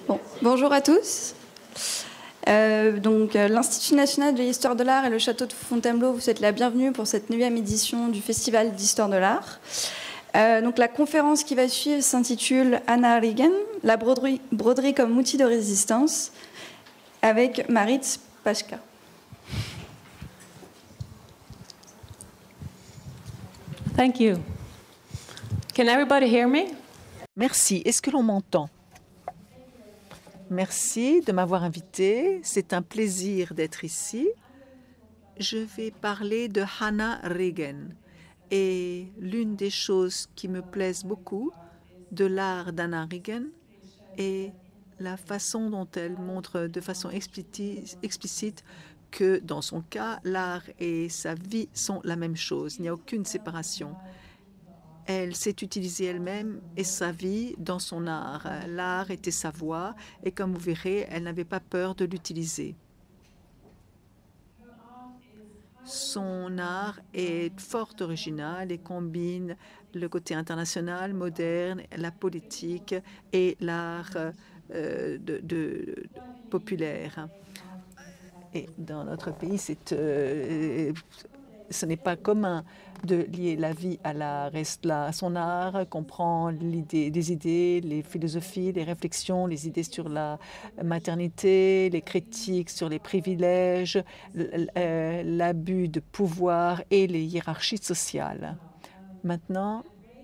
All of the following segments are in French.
Bon, bonjour à tous. L'Institut national de l'histoire de l'art et le château de Fontainebleau vous souhaitent la bienvenue pour cette 9e édition du Festival d'histoire de l'art. La conférence qui va suivre s'intitule Hannah Arendt, la broderie comme outil de résistance, avec Marit Paška. Thank you. Can everybody hear me? Merci. Est-ce que l'on m'entend? Merci de m'avoir invité. C'est un plaisir d'être ici. Je vais parler de Hannah Arendt. Et l'une des choses qui me plaisent beaucoup de l'art d'Hannah Arendt est la façon dont elle montre de façon explicite que, dans son cas, l'art et sa vie sont la même chose. Il n'y a aucune séparation. Elle s'est utilisée elle-même et sa vie dans son art. L'art était sa voix et, comme vous verrez, elle n'avait pas peur de l'utiliser. Son art est fort original et combine le côté international, moderne, la politique et l'art populaire. Et dans notre pays, ce n'est pas commun de lier la vie à l'art. Son art comprend des idées, les philosophies, les réflexions, les idées sur la maternité, les critiques sur les privilèges, l'abus de pouvoir et les hiérarchies sociales. Maintenant,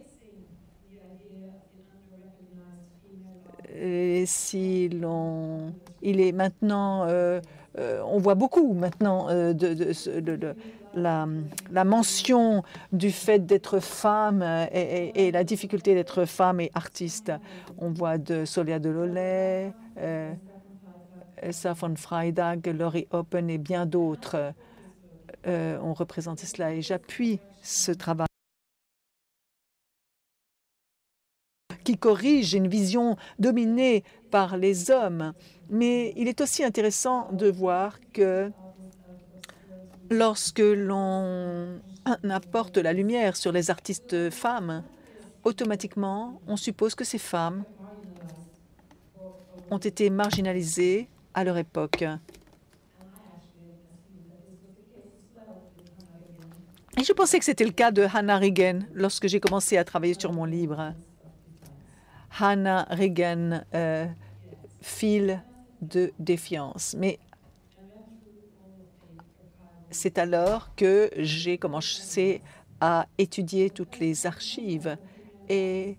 on voit beaucoup maintenant la mention du fait d'être femme et la difficulté d'être femme et artiste. On voit de Solia Delaunay, Elsa von Freitag, Laurie Oppen et bien d'autres ont représenté cela. Et j'appuie ce travail qui corrige une vision dominée par les hommes. Mais il est aussi intéressant de voir que lorsque l'on apporte la lumière sur les artistes femmes, automatiquement, on suppose que ces femmes ont été marginalisées à leur époque. Et je pensais que c'était le cas de Hannah Arendt lorsque j'ai commencé à travailler sur mon livre. Hannah Arendt, fil de défiance. Mais c'est alors que j'ai commencé à étudier toutes les archives. Et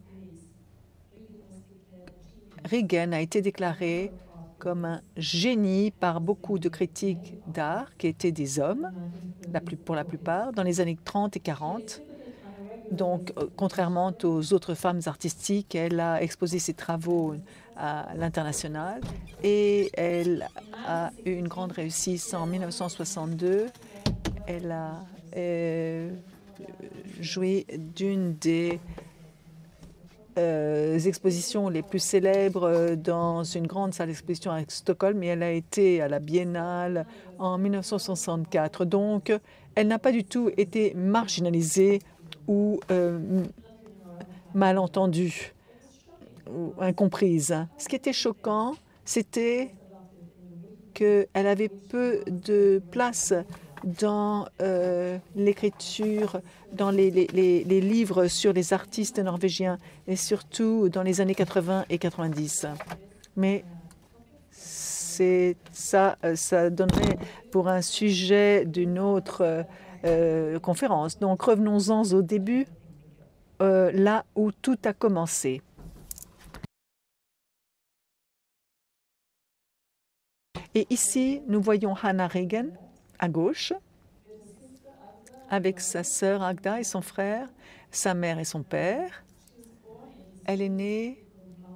Arendt a été déclarée comme un génie par beaucoup de critiques d'art qui étaient des hommes, pour la plupart, dans les années 30 et 40. Donc, contrairement aux autres femmes artistiques, elle a exposé ses travaux à l'international et elle a eu une grande réussite en 1962. Elle a joué d'une des expositions les plus célèbres dans une grande salle d'exposition à Stockholm, et elle a été à la Biennale en 1964. Donc, elle n'a pas du tout été marginalisée ou mal entendue ou incomprise. Ce qui était choquant, c'était qu'elle avait peu de place dans l'écriture, dans les livres sur les artistes norvégiens, et surtout dans les années 80 et 90. Mais ça donnerait pour un sujet d'une autre conférence. Donc revenons-en au début, là où tout a commencé. Et ici, nous voyons Hannah Arendt à gauche, avec sa sœur Agda et son frère, sa mère et son père. Elle est née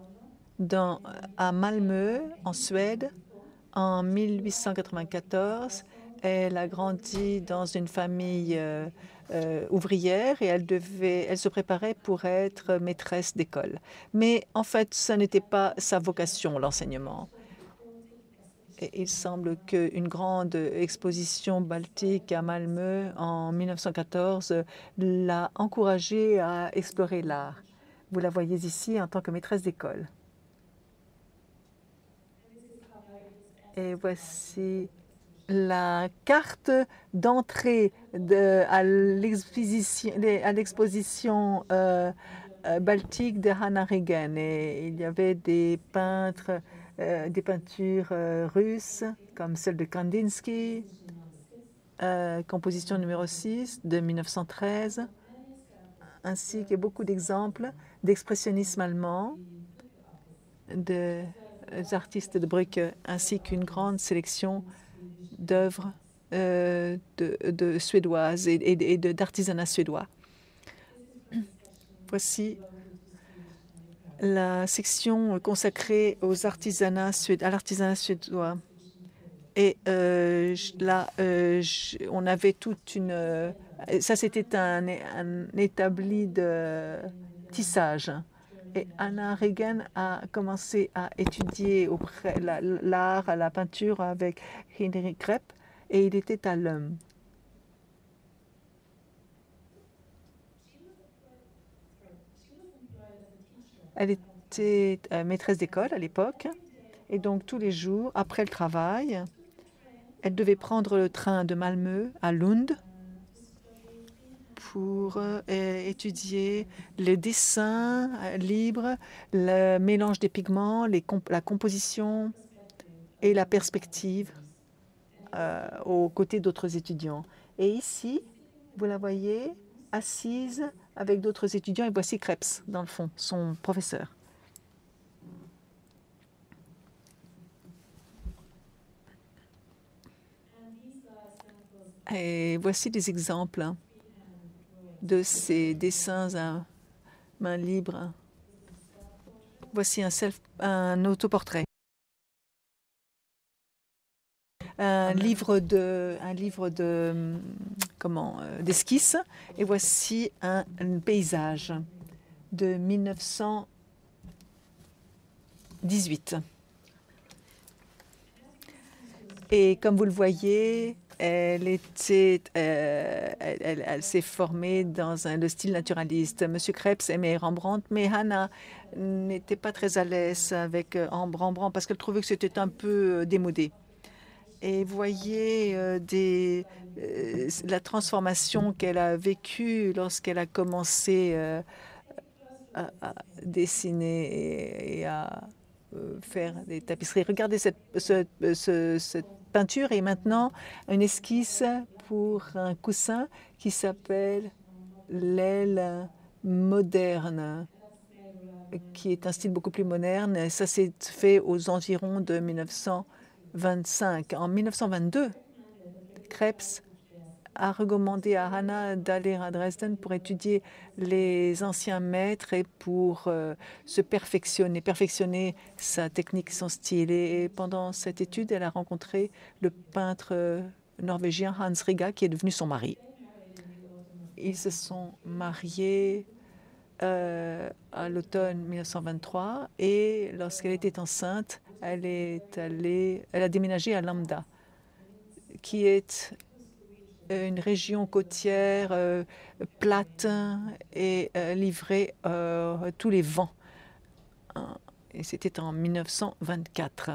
à Malmö, en Suède, en 1894. Elle a grandi dans une famille ouvrière et elle se préparait pour être maîtresse d'école. Mais en fait, ce n'était pas sa vocation, l'enseignement. Et il semble qu'une grande exposition baltique à Malmö en 1914 l'a encouragée à explorer l'art. Vous la voyez ici en tant que maîtresse d'école. Et voici la carte d'entrée à l'exposition baltique de Hannah Regan. Et il y avait des peintures russes, comme celle de Kandinsky, composition numéro 6 de 1913, ainsi que beaucoup d'exemples d'expressionnisme allemand, des artistes de Brücke, ainsi qu'une grande sélection d'œuvres de suédoises et d'artisanat suédois. Voici la section consacrée à l'artisanat suédois. Et là, on avait toute une... ça, c'était un établi de tissage. Et Hannah Regan a commencé à étudier l'art, la peinture avec Heinrich Krepp, et il était à l'Homme. Elle était maîtresse d'école à l'époque, et donc tous les jours, après le travail, elle devait prendre le train de Malmö à Lund pour étudier les dessins libres, le mélange des pigments, la composition et la perspective aux côtés d'autres étudiants. Et ici, vous la voyez assise avec d'autres étudiants, et voici Krebs, dans le fond, son professeur. Et voici des exemples de ces dessins à main libre. Voici un autoportrait. Un livre d'esquisses. Et voici un paysage de 1918. Et comme vous le voyez, elle s'est formée dans le style naturaliste. Monsieur Krebs aimait Rembrandt, mais Hannah n'était pas très à l'aise avec Rembrandt parce qu'elle trouvait que c'était un peu démodé. Et vous voyez la transformation qu'elle a vécue lorsqu'elle a commencé à dessiner et à faire des tapisseries. Regardez cette peinture et maintenant une esquisse pour un coussin qui s'appelle l'aile moderne, qui est un style beaucoup plus moderne. Et ça s'est fait aux environs de 1925. En 1922, Krebs a recommandé à Hannah d'aller à Dresden pour étudier les anciens maîtres et pour perfectionner sa technique, son style. Et pendant cette étude, elle a rencontré le peintre norvégien Hans Riga, qui est devenu son mari. Ils se sont mariés à l'automne 1923 et lorsqu'elle était enceinte, elle a déménagé à Lambda, qui est une région côtière plate et livrée à tous les vents. Et c'était en 1924.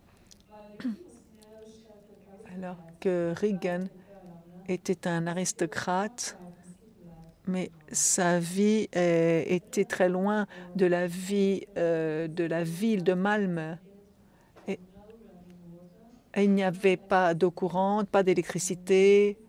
Alors que Regan était un aristocrate, mais sa vie était très loin de la vie de la ville de Malmö. Et il n'y avait pas d'eau courante, pas d'électricité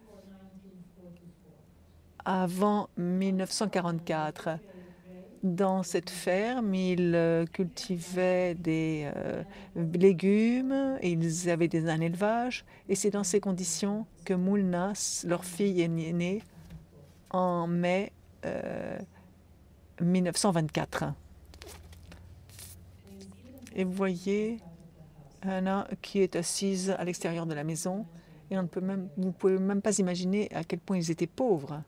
avant 1944. Dans cette ferme, ils cultivaient des légumes, et ils avaient un élevage. Et c'est dans ces conditions que Moulna, leur fille, est née en mai 1924. Et vous voyez Hannah qui est assise à l'extérieur de la maison. Et vous ne pouvez même pas imaginer à quel point ils étaient pauvres.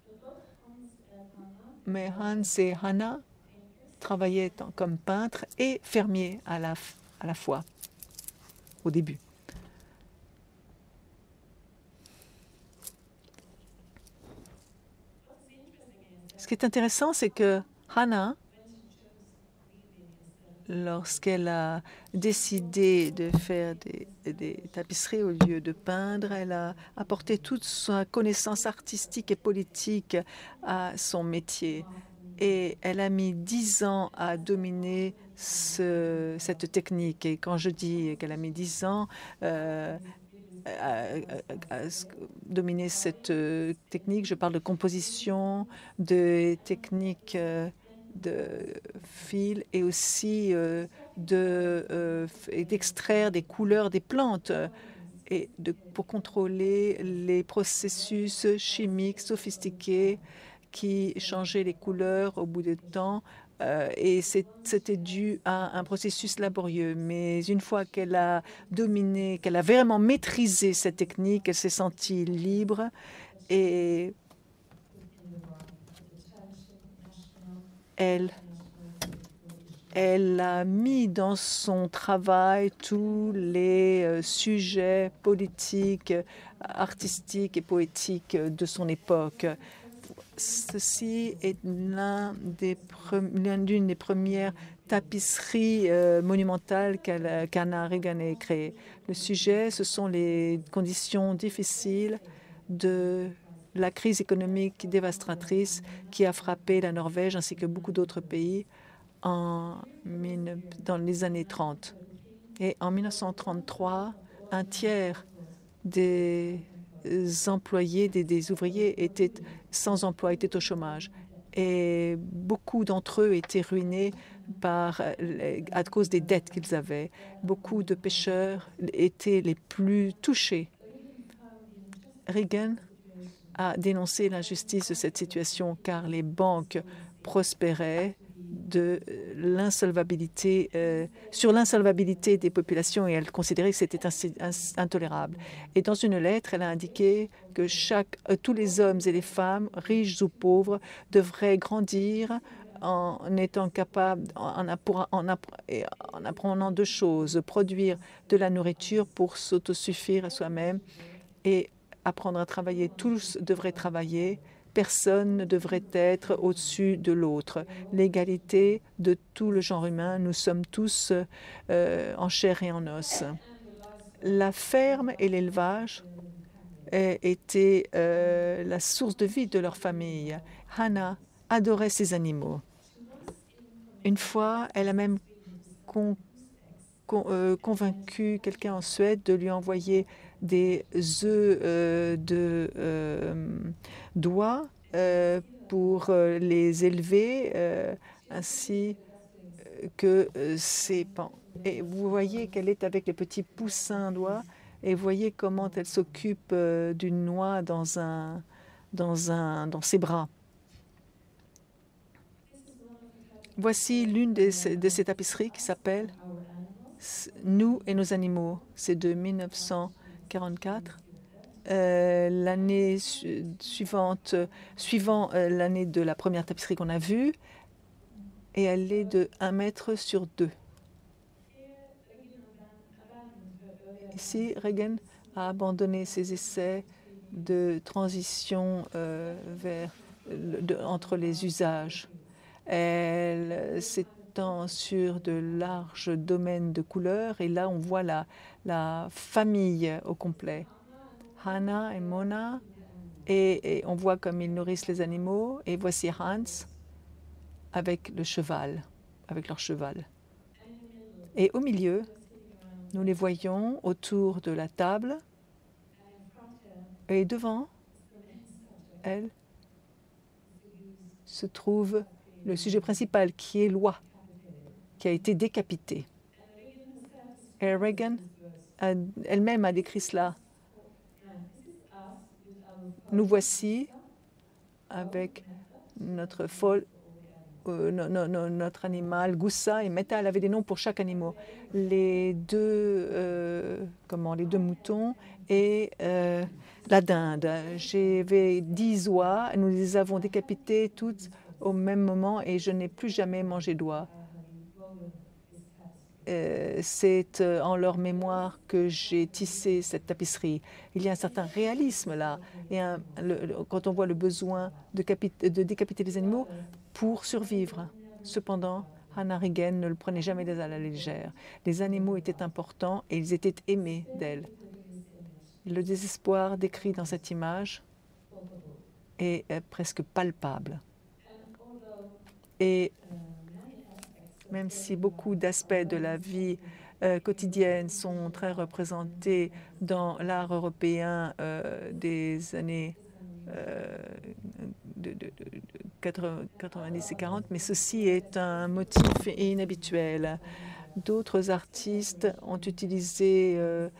Mais Hans et Hannah travaillaient comme peintres et fermiers à la fois, au début. Ce qui est intéressant, c'est que Hannah, lorsqu'elle a décidé de faire des tapisseries au lieu de peindre, elle a apporté toute sa connaissance artistique et politique à son métier. Et elle a mis 10 ans à dominer cette technique. Et quand je dis qu'elle a mis 10 ans à dominer cette technique, je parle de composition, de techniques de fil et aussi d'extraire des couleurs des plantes pour contrôler les processus chimiques sophistiqués qui changeaient les couleurs au bout du temps. Et c'était dû à un processus laborieux. Mais une fois qu'elle a dominé, qu'elle a vraiment maîtrisé cette technique, elle s'est sentie libre et elle a mis dans son travail tous les sujets politiques, artistiques et poétiques de son époque. Ceci est l'une des premières tapisseries monumentales qu'Hannah Regan ait créées. Le sujet, ce sont les conditions difficiles de la crise économique dévastatrice qui a frappé la Norvège ainsi que beaucoup d'autres pays dans les années 30. Et en 1933, un tiers des employés, des ouvriers étaient sans emploi, étaient au chômage. Et beaucoup d'entre eux étaient ruinés à cause des dettes qu'ils avaient. Beaucoup de pêcheurs étaient les plus touchés. Regan a dénoncé l'injustice de cette situation car les banques prospéraient sur l'insolvabilité des populations et elle considérait que c'était intolérable. Et dans une lettre, elle a indiqué que tous les hommes et les femmes, riches ou pauvres, devraient grandir en étant capables, en apprenant deux choses, produire de la nourriture pour s'autosuffire à soi-même et apprendre à travailler. Tous devraient travailler. Personne ne devrait être au-dessus de l'autre. L'égalité de tout le genre humain, nous sommes tous en chair et en os. La ferme et l'élevage étaient la source de vie de leur famille. Hannah adorait ces animaux. Une fois, elle a même convaincu quelqu'un en Suède de lui envoyer des œufs d'oie pour les élever, ainsi que ses pans. Et vous voyez qu'elle est avec les petits poussins d'oie et vous voyez comment elle s'occupe d'une noix dans ses bras. Voici l'une de ces tapisseries qui s'appelle « Nous et nos animaux ». C'est de 1944. L'année suivant l'année de la première tapisserie qu'on a vue, et elle est de 1 mètre sur 2. Ici, Regan a abandonné ses essais de transition entre les usages. Elle s'étend sur de larges domaines de couleurs et là, on voit la famille au complet. Hannah et Mona, et on voit comme ils nourrissent les animaux. Et voici Hans avec leur cheval. Et au milieu, nous les voyons autour de la table. Et devant elle se trouve le sujet principal, qui est l'oie, qui a été décapité. Et Regan elle-même a décrit cela. Nous voici avec notre animal, Goussa et Meta. Elle avait des noms pour chaque animal. Les deux moutons et la dinde. J'avais 10 oies. Nous les avons décapitées toutes au même moment et je n'ai plus jamais mangé d'oie. C'est en leur mémoire que j'ai tissé cette tapisserie. Il y a un certain réalisme là. Et quand on voit le besoin de décapiter les animaux pour survivre. Cependant, Hannah Regan ne le prenait jamais à la légère. Les animaux étaient importants et ils étaient aimés d'elle. Le désespoir décrit dans cette image est presque palpable. Et même si beaucoup d'aspects de la vie quotidienne sont très représentés dans l'art européen des années 90 et 40, mais ceci est un motif inhabituel. D'autres artistes ont utilisé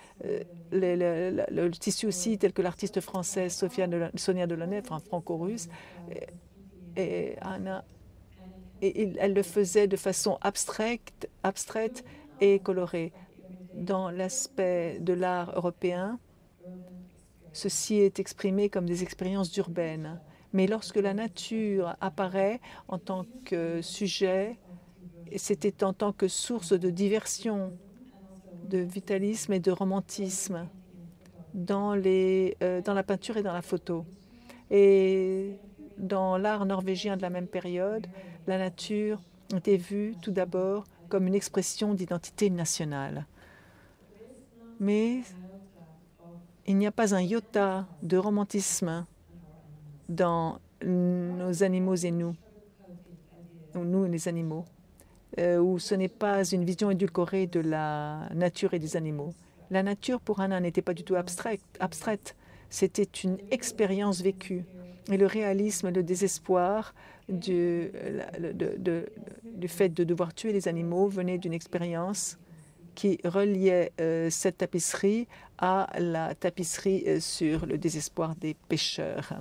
le tissu aussi, tel que l'artiste française Sonia Delaunay, franco-russe. Et Hannah, elle le faisait de façon abstraite et colorée. Dans l'aspect de l'art européen, ceci est exprimé comme des expériences urbaines. Mais lorsque la nature apparaît en tant que sujet, c'était en tant que source de diversion, de vitalisme et de romantisme dans la peinture et dans la photo. Et dans l'art norvégien de la même période, la nature était vue tout d'abord comme une expression d'identité nationale. Mais il n'y a pas un iota de romantisme dans nos animaux et nous et les animaux, où ce n'est pas une vision édulcorée de la nature et des animaux. La nature, pour Hannah, n'était pas du tout abstraite. C'était une expérience vécue. Et le réalisme et le désespoir du fait de devoir tuer les animaux venait d'une expérience qui reliait cette tapisserie à la tapisserie sur le désespoir des pêcheurs.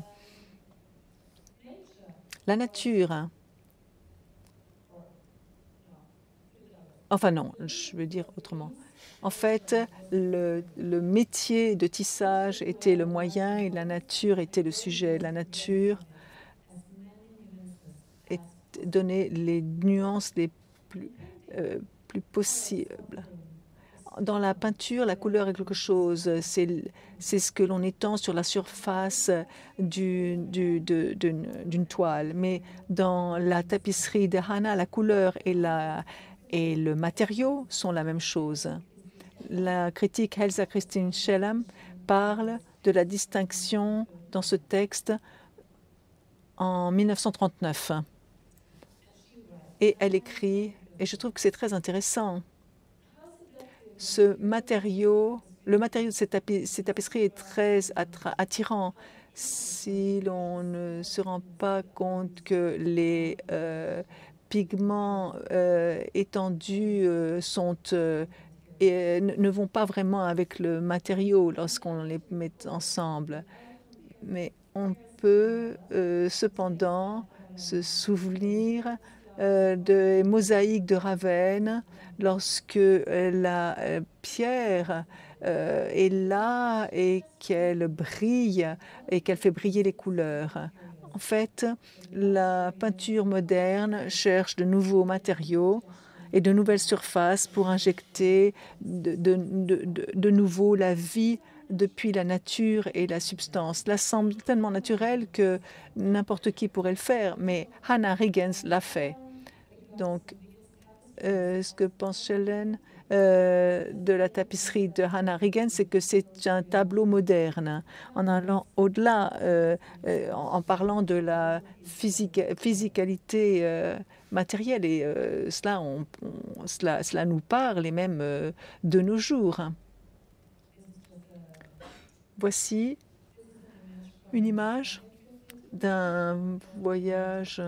La nature, enfin non, je veux dire autrement. En fait, le métier de tissage était le moyen et la nature était le sujet. La nature donnait les nuances les plus possibles. Dans la peinture, la couleur est quelque chose. C'est ce que l'on étend sur la surface d'une toile. Mais dans la tapisserie de Hannah, la couleur et le matériau sont la même chose. La critique Elsa Christine Schellam parle de la distinction dans ce texte en 1939. Et elle écrit, et je trouve que c'est très intéressant, le matériau de ces tapisseries est très attirant si l'on ne se rend pas compte que les pigments étendus ne vont pas vraiment avec le matériau lorsqu'on les met ensemble. Mais on peut cependant se souvenir des mosaïques de Ravenne lorsque la pierre est là et qu'elle brille et qu'elle fait briller les couleurs. En fait, la peinture moderne cherche de nouveaux matériaux et de nouvelles surfaces pour injecter de nouveau la vie depuis la nature et la substance. Cela semble tellement naturel que n'importe qui pourrait le faire, mais Hannah Regan l'a fait. Donc, ce que pense Schellen de la tapisserie de Hannah Regan, c'est que c'est un tableau moderne. En allant au-delà, en parlant de la physicalité matérielle, et cela nous parle, et même de nos jours. Voici une image d'un voyage,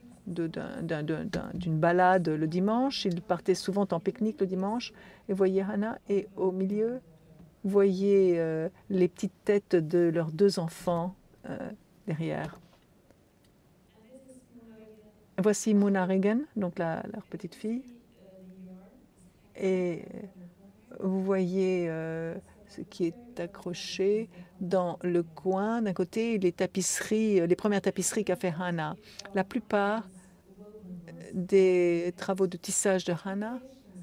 d'une balade le dimanche. Il partait souvent en pique-nique le dimanche. Et voyez Hannah, et au milieu, vous voyez les petites têtes de leurs deux enfants derrière. Voici Mona Regan, donc leur petite fille. Et vous voyez ce qui est accroché dans le coin. D'un côté, les premières tapisseries qu'a fait Hannah. La plupart des travaux de tissage de Hannah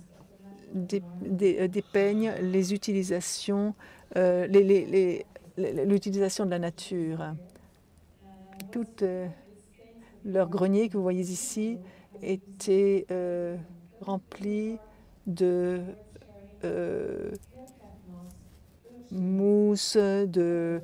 dépeignent les utilisations, l'utilisation de la nature. Tout leur grenier que vous voyez ici était rempli de mousse, de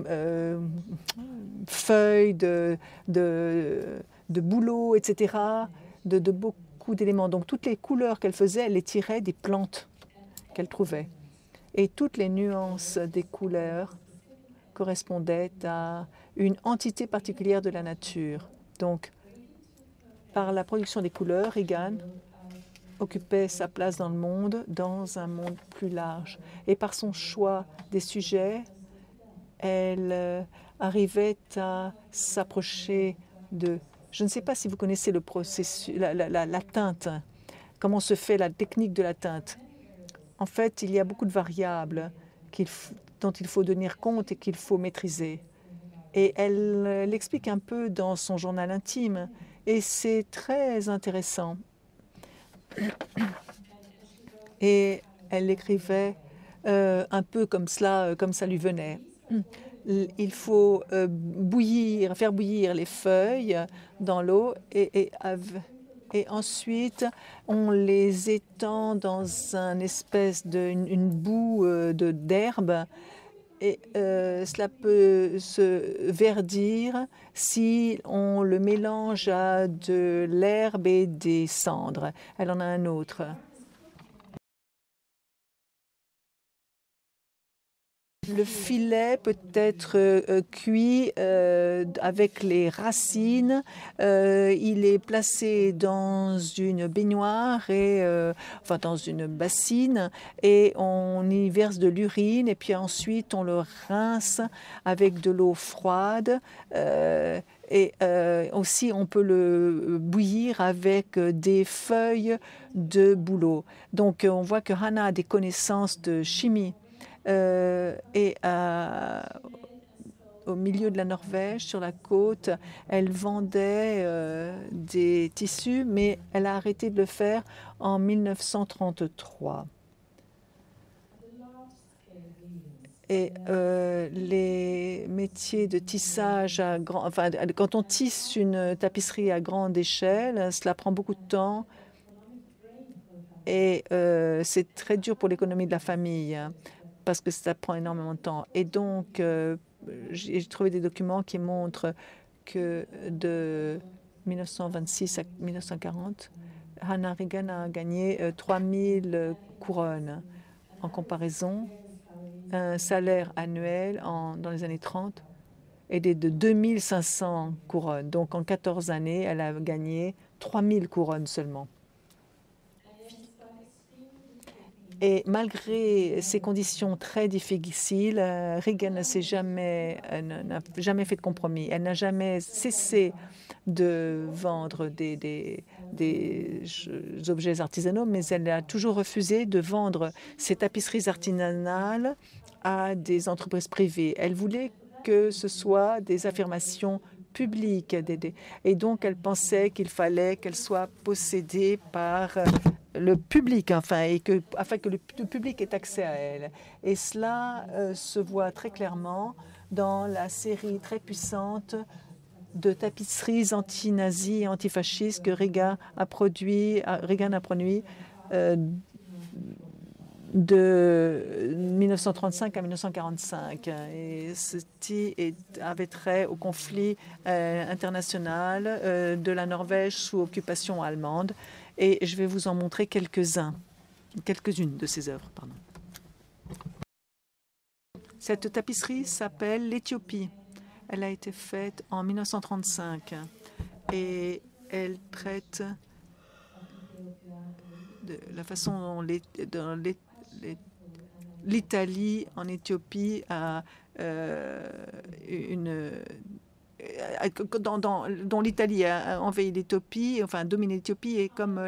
feuilles, de bouleaux, etc., de beaucoup d'éléments. Donc toutes les couleurs qu'elle faisait, elle les tirait des plantes qu'elle trouvait. Et toutes les nuances des couleurs correspondaient à une entité particulière de la nature. Donc, par la production des couleurs, Regan occupait sa place dans le monde, dans un monde plus large. Et par son choix des sujets, elle arrivait à s'approcher de... Je ne sais pas si vous connaissez le processus, la teinte, comment se fait la technique de la teinte. En fait, il y a beaucoup de variables dont il faut tenir compte et qu'il faut maîtriser. Et elle l'explique un peu dans son journal intime. Et c'est très intéressant. Et elle l'écrivait un peu comme ça lui venait. Il faut faire bouillir les feuilles dans l'eau et ensuite on les étend dans une espèce une boue d'herbe. Et cela peut se verdir si on le mélange à de l'herbe et des cendres. Elle en a un autre. Le filet peut être cuit avec les racines. Il est placé dans une baignoire enfin dans une bassine et on y verse de l'urine et puis ensuite on le rince avec de l'eau froide. Et aussi, on peut le bouillir avec des feuilles de bouleau. Donc, on voit que Hannah a des connaissances de chimie. Et au milieu de la Norvège, sur la côte, elle vendait des tissus, mais elle a arrêté de le faire en 1933. Et les métiers de tissage quand on tisse une tapisserie à grande échelle, cela prend beaucoup de temps et c'est très dur pour l'économie de la famille parce que ça prend énormément de temps. Et donc, j'ai trouvé des documents qui montrent que de 1926 à 1940, Hannah Regan a gagné 3000 couronnes. En comparaison, un salaire annuel dans les années 30 était de 2500 couronnes. Donc, en 14 années, elle a gagné 3000 couronnes seulement. Et malgré ces conditions très difficiles, Regan n'a jamais fait de compromis. Elle n'a jamais cessé de vendre des objets artisanaux, mais elle a toujours refusé de vendre ses tapisseries artisanales à des entreprises privées. Elle voulait que ce soit des affirmations publiques. Et donc, elle pensait qu'il fallait qu'elles soient possédées par le public, afin que le public ait accès à elle. Et cela se voit très clairement dans la série très puissante de tapisseries anti-nazis et antifascistes que Regan a produit de 1935 à 1945. Et ceci avait trait au conflit international de la Norvège sous occupation allemande. Et je vais vous en montrer quelques-unes de ces œuvres. Pardon. Cette tapisserie s'appelle l'Éthiopie. Elle a été faite en 1935 et elle traite de la façon dont l'Italie en Éthiopie a dont l'Italie a envahi l'Éthiopie, enfin dominé l'Éthiopie, et comme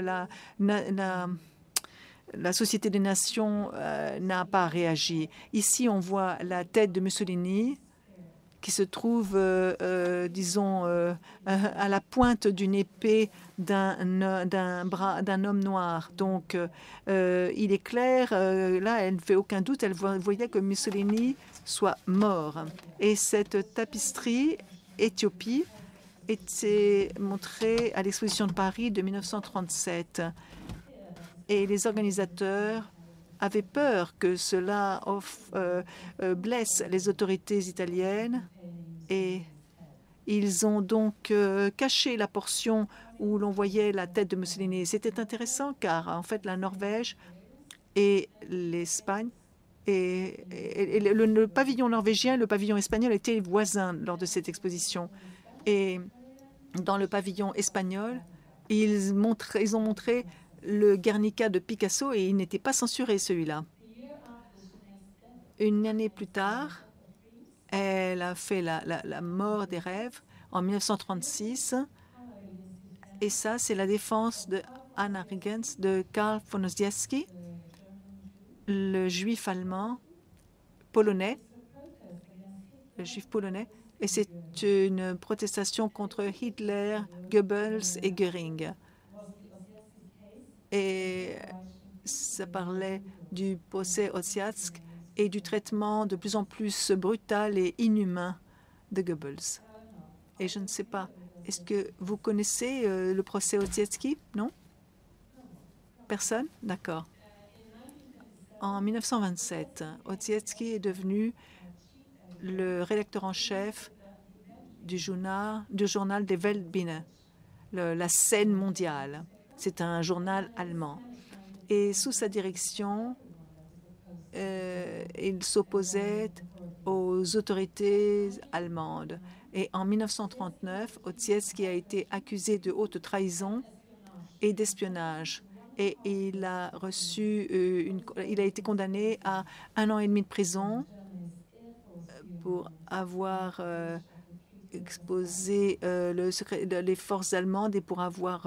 la Société des Nations n'a pas réagi. Ici, on voit la tête de Mussolini qui se trouve, disons, à la pointe d'une épée d'un homme noir. Donc, il est clair, là, elle ne fait aucun doute, elle voyait que Mussolini soit mort. Et cette tapisserie Éthiopie été montré à l'exposition de Paris de 1937. Et les organisateurs avaient peur que cela blesse les autorités italiennes. Et ils ont donc caché la portion où l'on voyait la tête de Mussolini. C'était intéressant car, en fait, la Norvège et l'Espagne et le pavillon norvégien et le pavillon espagnol étaient voisins lors de cette exposition. Et dans le pavillon espagnol, ils ont montré le Guernica de Picasso et il n'était pas censuré, celui-là. Une année plus tard, elle a fait la mort des rêves en 1936. Et ça, c'est la défense de Anna Regens, de Karl von Ossietzky, le juif allemand polonais, le juif polonais. Et c'est une protestation contre Hitler, Goebbels et Göring. Et ça parlait du procès Ossietzky et du traitement de plus en plus brutal et inhumain de Goebbels. Et je ne sais pas, est-ce que vous connaissez le procès Ossietzky? Non? Personne? D'accord. En 1927, Ossietzky est devenu le rédacteur en chef du journal des Weltbühne, la scène mondiale. C'est un journal allemand. Et sous sa direction, il s'opposait aux autorités allemandes. Et en 1939, Ossietzky a été accusé de haute trahison et d'espionnage. Et il a été condamné à 1 an et demi de prison pour avoir exposé les forces allemandes et pour avoir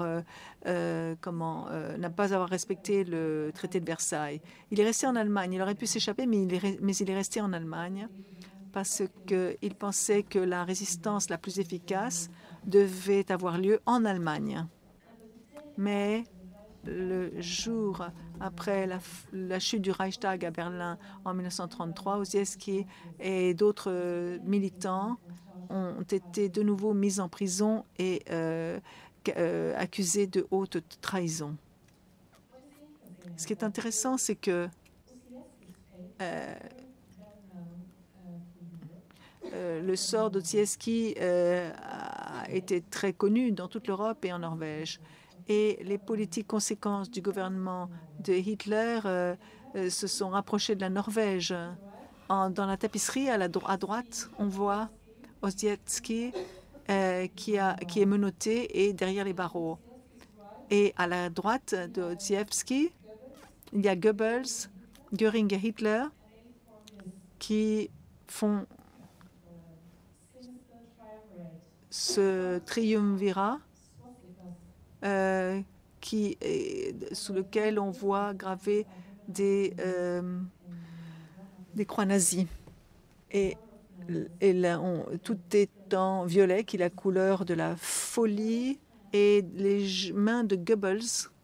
n'a pas avoir respecté le traité de Versailles. Il est resté en Allemagne. Il aurait pu s'échapper, mais il est resté en Allemagne parce qu'il pensait que la résistance la plus efficace devait avoir lieu en Allemagne. Mais le jour après la chute du Reichstag à Berlin en 1933, Ossietzky et d'autres militants ont été de nouveau mis en prison et accusés de haute trahison. Ce qui est intéressant, c'est que le sort d'Ossietzky a été très connu dans toute l'Europe et en Norvège. Et les politiques conséquences du gouvernement de Hitler se sont rapprochées de la Norvège. Dans la tapisserie, à droite, on voit Ossietzky qui est menotté et derrière les barreaux. Et à la droite de Ossietzky, il y a Goebbels, Göring et Hitler qui font ce triumvirat sous lequel on voit graver des croix nazies. Et là, tout est en violet, qui est la couleur de la folie, et les mains de Goebbels.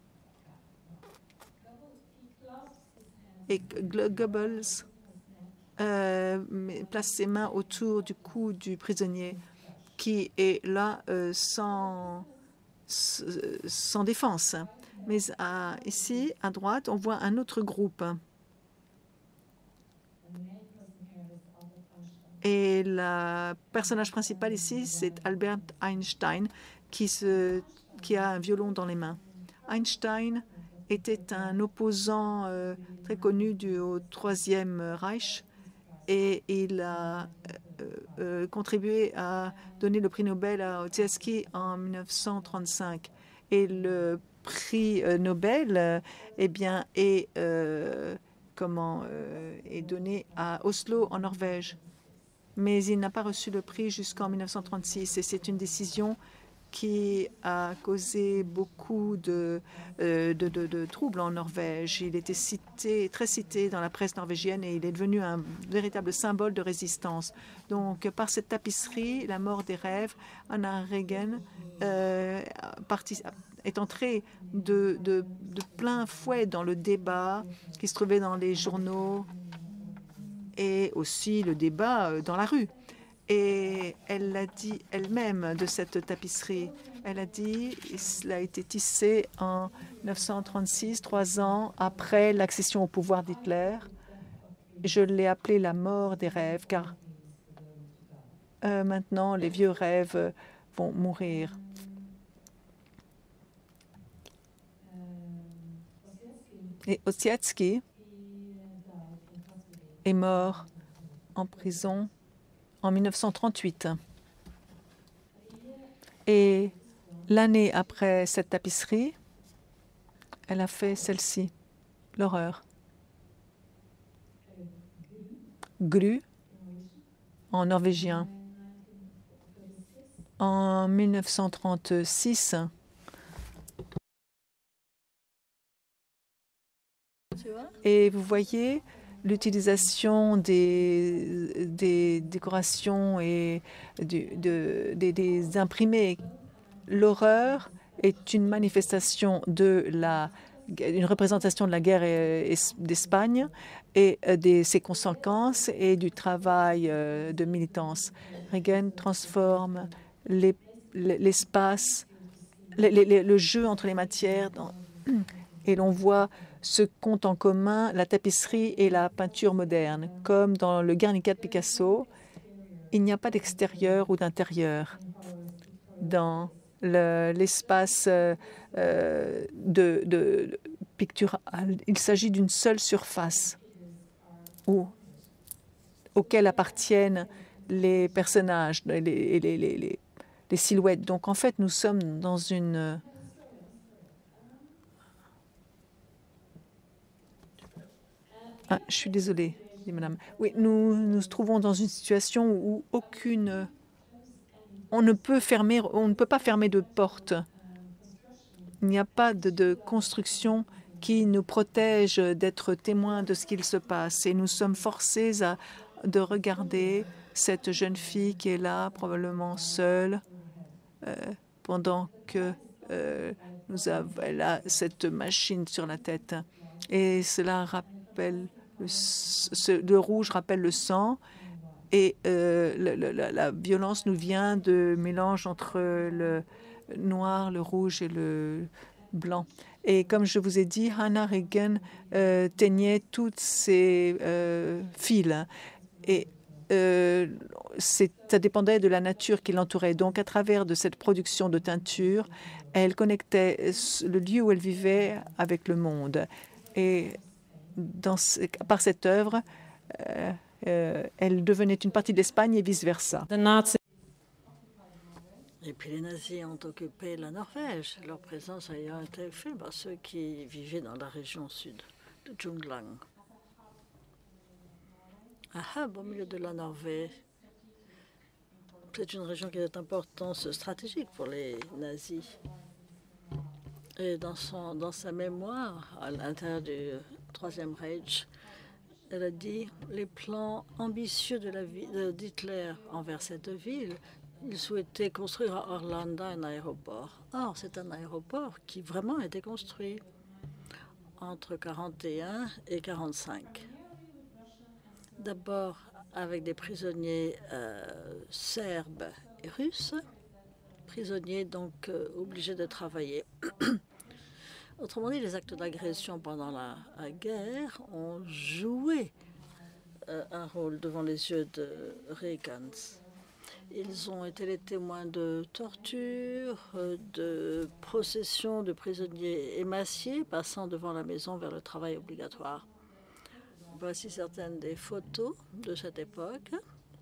Et Goebbels place ses mains autour du cou du prisonnier, qui est là sans défense. Mais ici, à droite, on voit un autre groupe. Et le personnage principal ici, c'est Albert Einstein, qui a un violon dans les mains. Einstein était un opposant très connu au Troisième Reich et il a contribué à donner le prix Nobel à Ossietzky en 1935. Et le prix Nobel est donné à Oslo, en Norvège. Mais il n'a pas reçu le prix jusqu'en 1936. Et c'est une décision qui a causé beaucoup de troubles en Norvège. Il était très cité dans la presse norvégienne et il est devenu un véritable symbole de résistance. Donc, par cette tapisserie, la mort des rêves, Anna Regens est entrée de plein fouet dans le débat qui se trouvait dans les journaux et aussi le débat dans la rue. Et elle l'a dit elle-même de cette tapisserie. Elle a dit qu'il a été tissé en 1936, 3 ans après l'accession au pouvoir d'Hitler. Je l'ai appelé la mort des rêves, car maintenant, les vieux rêves vont mourir. Et Osiecki est mort en prison en 1938. Et l'année après cette tapisserie, elle a fait celle-ci, l'horreur. Gru, en norvégien. En 1936, et vous voyez l'utilisation des décorations et des imprimés. L'horreur est une manifestation une représentation de la guerre d'Espagne et ses conséquences et du travail de militance. Reagan transforme l'espace, le jeu entre les matières, et l'on voit ce qu'ont en commun la tapisserie et la peinture moderne. Comme dans le Guernica de Picasso, il n'y a pas d'extérieur ou d'intérieur dans l'espace pictural. Il s'agit d'une seule surface auquel appartiennent les personnages, les silhouettes. Donc, en fait, nous sommes dans une... je suis désolée, dit madame. Oui, nous nous trouvons dans une situation où on ne peut pas fermer de porte. Il n'y a pas de construction qui nous protège d'être témoins de ce qu'il se passe. Et nous sommes forcés de regarder cette jeune fille qui est là, probablement seule, pendant que elle a cette machine sur la tête. Et cela rappelle, le rouge rappelle le sang. Et la violence nous vient de mélange entre le noir, le rouge et le blanc. Et comme je vous ai dit, Hannah Reagan teignait toutes ces fils. Et ça dépendait de la nature qui l'entourait. Donc, à travers de cette production de teinture, elle connectait le lieu où elle vivait avec le monde. Et par cette œuvre, elle devenait une partie de l'Espagne et vice-versa. Et puis les nazis ont occupé la Norvège, leur présence ayant été faite par ceux qui vivaient dans la région sud de Junglang. Au milieu de la Norvège, c'est une région qui a d'importance stratégique pour les nazis. Et dans sa mémoire, à l'intérieur du Troisième Reich, elle a dit les plans ambitieux d'Hitler envers cette ville. Il souhaitait construire à Arlanda un aéroport. Or, c'est un aéroport qui vraiment a été construit entre 1941 et 1945. D'abord avec des prisonniers serbes et russes, prisonniers donc obligés de travailler. Autrement dit, les actes d'agression pendant la guerre ont joué un rôle devant les yeux de Reagan. Ils ont été les témoins de tortures, de processions de prisonniers émaciés passant devant la maison vers le travail obligatoire. Voici certaines des photos de cette époque.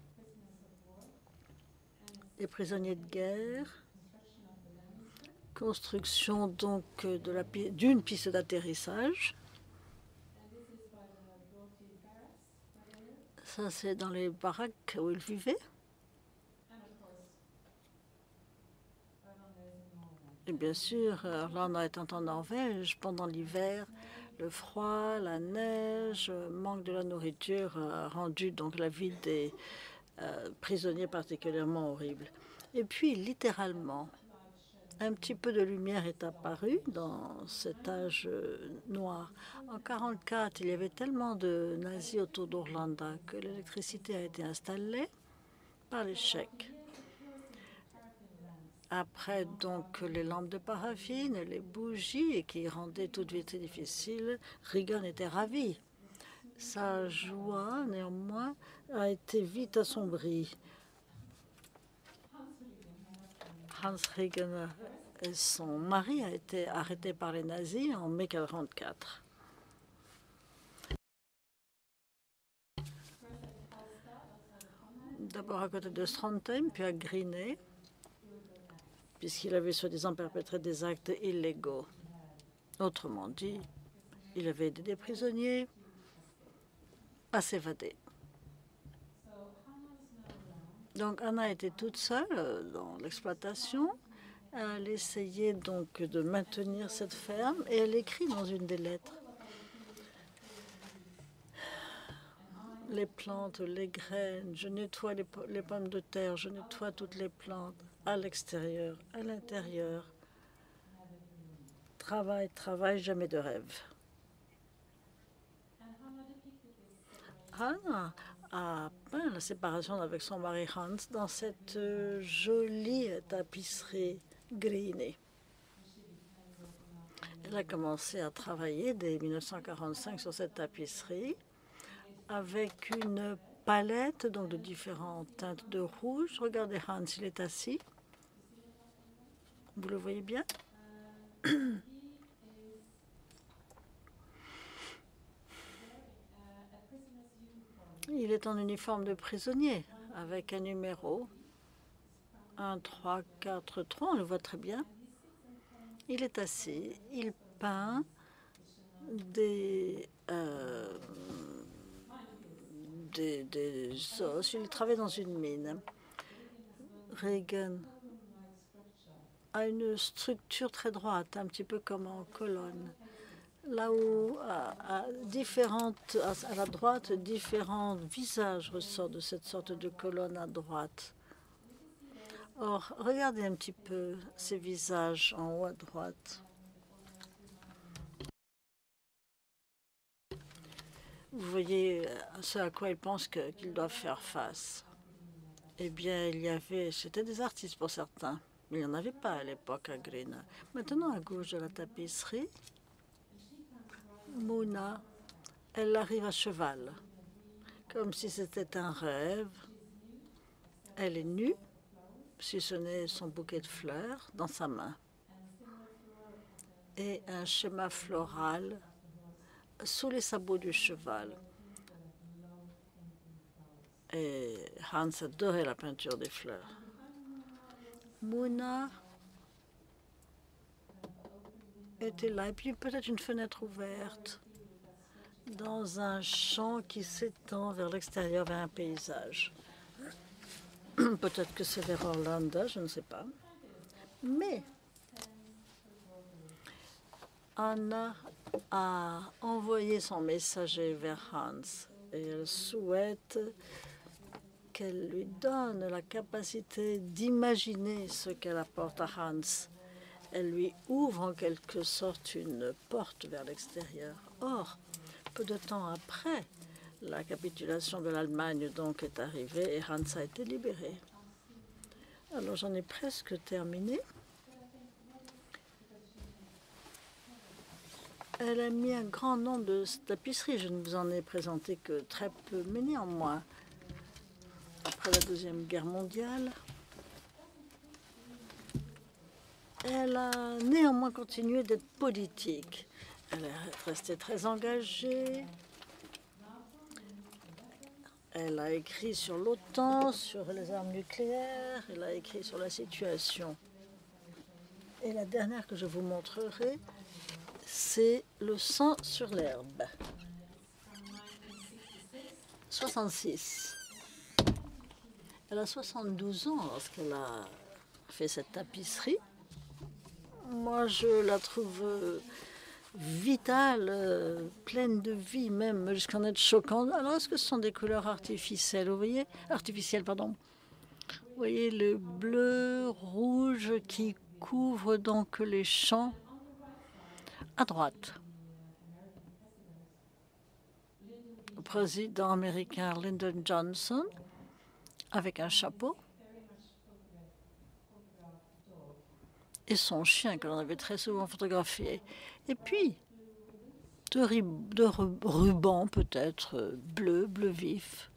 Les prisonniers de guerre. Construction donc d'une piste d'atterrissage. Ça, c'est dans les baraques où ils vivaient. Et bien sûr, Arlanda étant en Norvège, pendant l'hiver, le froid, la neige, manque de la nourriture a rendu donc la vie des prisonniers particulièrement horrible. Et puis, littéralement, un petit peu de lumière est apparue dans cet âge noir. En 1944, il y avait tellement de nazis autour d'Arlanda que l'électricité a été installée par l'échec. Après, donc, les lampes de paraffine, les bougies qui rendaient toute vie très difficile, Reagan était ravi. Sa joie, néanmoins, a été vite assombrie. Hans Reagan et son mari a été arrêtés par les nazis en mai 1944. D'abord à côté de Trondheim, puis à Griney, puisqu'il avait soi-disant perpétré des actes illégaux. Autrement dit, il avait aidé des prisonniers à s'évader. Donc Anna était toute seule dans l'exploitation. Elle essayait donc de maintenir cette ferme et elle écrit dans une des lettres: les plantes, les graines, je nettoie les pommes de terre, je nettoie toutes les plantes, à l'extérieur, à l'intérieur. Travail, travail, jamais de rêve. Anna a peint la séparation avec son mari Hans dans cette jolie tapisserie Griney. Elle a commencé à travailler dès 1945 sur cette tapisserie avec une palette donc de différentes teintes de rouge. Regardez Hans, il est assis. Vous le voyez bien? Il est en uniforme de prisonnier avec un numéro 1343, on le voit très bien. Il est assis, il peint des os, il travaille dans une mine. Reagan a une structure très droite, un petit peu comme en colonne. Là où à la droite, différents visages ressortent de cette sorte de colonne à droite. Or, regardez un petit peu ces visages en haut à droite. Vous voyez ce à quoi ils pensent qu'ils doivent faire face. Eh bien, c'était des artistes pour certains, mais il n'y en avait pas à l'époque à Green. Maintenant, à gauche de la tapisserie, Mona, elle arrive à cheval, comme si c'était un rêve. Elle est nue, si ce n'est son bouquet de fleurs dans sa main, et un schéma floral sous les sabots du cheval. Et Hans adorait la peinture des fleurs. Mona était là, et puis peut-être une fenêtre ouverte dans un champ qui s'étend vers l'extérieur, vers un paysage. Peut-être que c'est vers Orlando, je ne sais pas. Mais Anna a envoyé son messager vers Hans et elle souhaite qu'elle lui donne la capacité d'imaginer ce qu'elle apporte à Hans. Elle lui ouvre en quelque sorte une porte vers l'extérieur. Or, peu de temps après, la capitulation de l'Allemagne donc est arrivée et Hans a été libéré. Alors j'en ai presque terminé. Elle a mis un grand nombre de tapisseries. Je ne vous en ai présenté que très peu, mais néanmoins, après la Deuxième Guerre mondiale, elle a néanmoins continué d'être politique. Elle est restée très engagée. Elle a écrit sur l'OTAN, sur les armes nucléaires, elle a écrit sur la situation. Et la dernière que je vous montrerai, c'est le sang sur l'herbe. 66. Elle a 72 ans lorsqu'elle a fait cette tapisserie. Moi, je la trouve vitale, pleine de vie, même jusqu'en être choquante. Alors, est-ce que ce sont des couleurs artificielles, vous voyez? Artificielles, pardon. Vous voyez le bleu, rouge qui couvre donc les champs à droite. Le président américain Lyndon Johnson avec un chapeau, et son chien que l'on avait très souvent photographié. Et puis, de rubans peut-être bleu vif,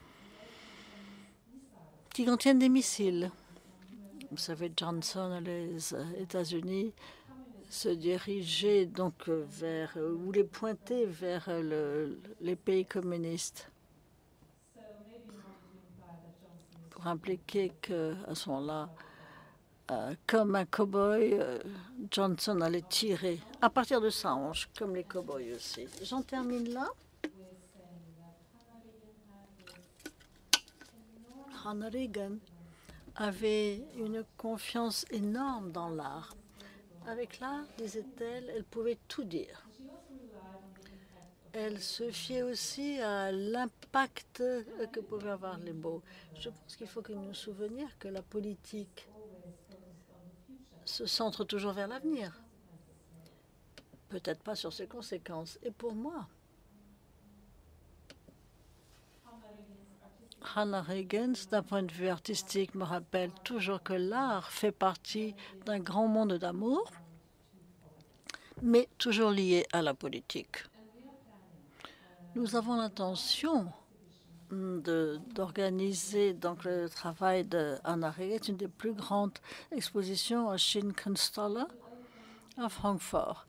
qui contiennent des missiles. Vous savez, Johnson, les États-Unis, se dirigeaient donc vers, ou les pointer vers les pays communistes, pour impliquer qu'à ce moment-là, comme un cow-boy, Johnson allait tirer à partir de sa hanche, comme les cow-boys aussi. J'en termine là. Hannah Reagan avait une confiance énorme dans l'art. Avec l'art, disait-elle, elle pouvait tout dire. Elle se fiait aussi à l'impact que pouvaient avoir les mots. Je pense qu'il faut que nous nous souvenions que la politique se centre toujours vers l'avenir. Peut-être pas sur ses conséquences. Et pour moi, Hannah Reagan, d'un point de vue artistique, me rappelle toujours que l'art fait partie d'un grand monde d'amour, mais toujours lié à la politique. Nous avons l'intention d'organiser donc le travail de Hannah Reagan, une des plus grandes expositions à Schinkenstallen à Francfort,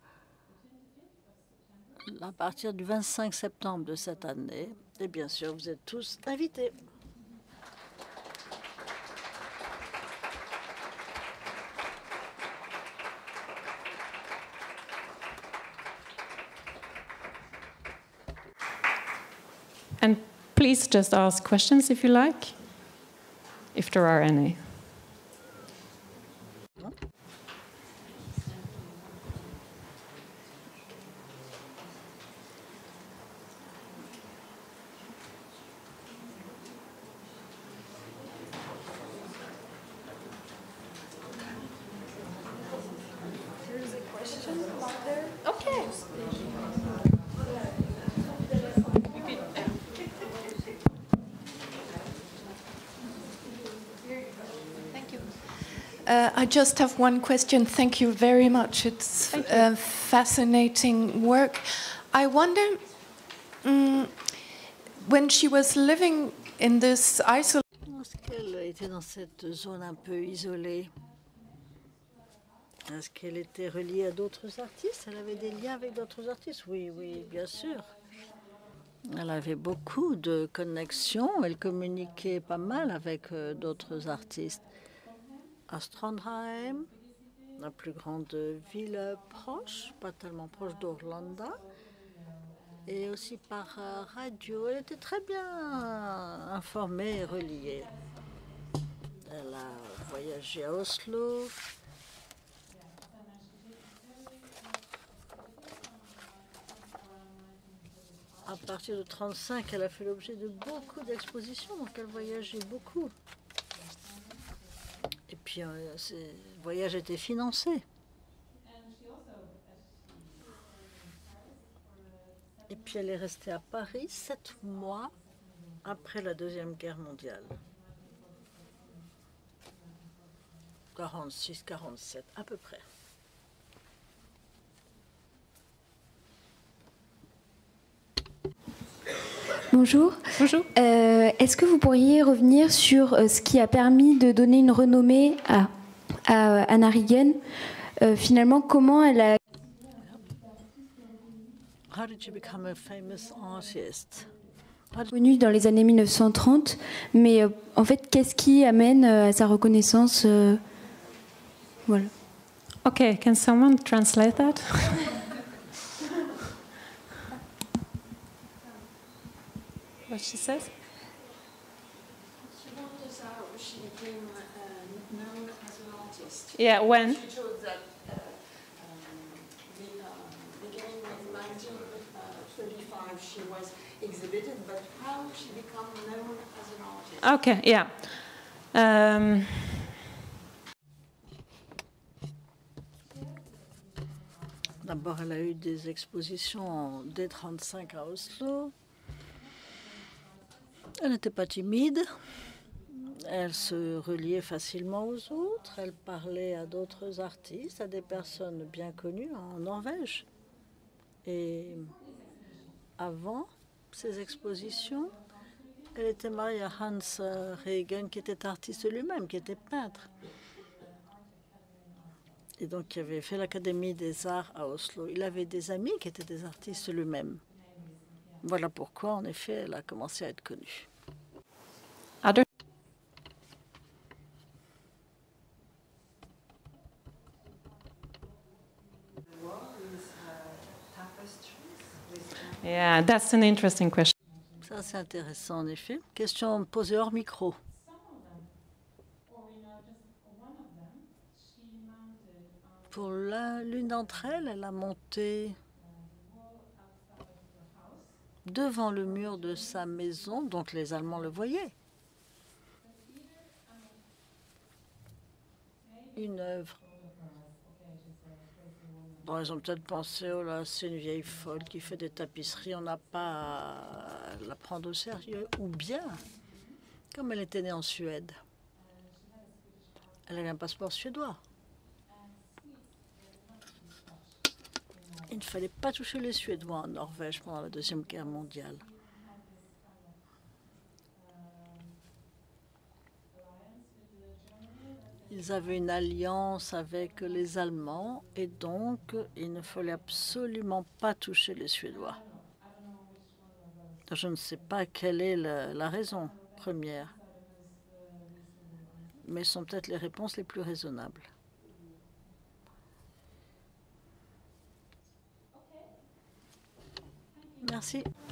à partir du 25 septembre de cette année. Et bien sûr, vous êtes tous invités. And please just ask questions if you like, if there are any. There's a question out there. Okay. I just have one question. Thank you very much. It's fascinating work. I wonder, when she was living in this isolation, Lorsqu'elle était dans cette zone un peu isolée, est-ce qu'elle était reliée à d'autres artistes? Elle avait des liens avec d'autres artistes? Oui, oui, bien sûr. Elle avait beaucoup de connexions. Elle communiquait pas mal avec d'autres artistes. À Trondheim, la plus grande ville proche, pas tellement proche d'Orlando, et aussi par radio. Elle était très bien informée et reliée. Elle a voyagé à Oslo. À partir de 1935, elle a fait l'objet de beaucoup d'expositions, donc elle voyageait beaucoup. Et puis, ces voyages étaient financés. Et puis, elle est restée à Paris 7 mois après la Deuxième Guerre mondiale. 46, 47, à peu près. Bonjour. Bonjour. Est-ce que vous pourriez revenir sur ce qui a permis de donner une renommée à Hannah Reagan? Finalement, comment elle a... How did you become a famous artist? Connue dans les années 1930, mais en fait, qu'est-ce qui amène à sa reconnaissance? Voilà. Okay, can someone translate that? What she says? She became known as an artist. Yeah, when? She told that beginning with 1935 she was exhibited, but how she became known as an artist? Okay, yeah. D'abord, elle a eu des expositions dès 1935 à Oslo. Elle n'était pas timide, Elle se reliait facilement aux autres. Elle parlait à d'autres artistes, à des personnes bien connues en Norvège. Et avant ces expositions, elle était mariée à Hans Regen, qui était artiste lui-même, qui était peintre. Et donc, qui avait fait l'Académie des Arts à Oslo. Il avait des amis qui étaient des artistes lui-même. Voilà pourquoi, en effet, elle a commencé à être connue. Other Yeah, that's an interesting question. Ça, c'est intéressant, en effet. Question posée hors micro. Pour l'une d'entre elles, elle a monté devant le mur de sa maison, donc les Allemands le voyaient. Une œuvre. Bon, ils ont peut-être pensé, oh là, c'est une vieille folle qui fait des tapisseries, on n'a pas à la prendre au sérieux. Ou bien, comme elle était née en Suède, elle avait un passeport suédois. Il ne fallait pas toucher les Suédois en Norvège pendant la Deuxième Guerre mondiale. Ils avaient une alliance avec les Allemands et donc il ne fallait absolument pas toucher les Suédois. Je ne sais pas quelle est la raison première, mais ce sont peut-être les réponses les plus raisonnables. Merci.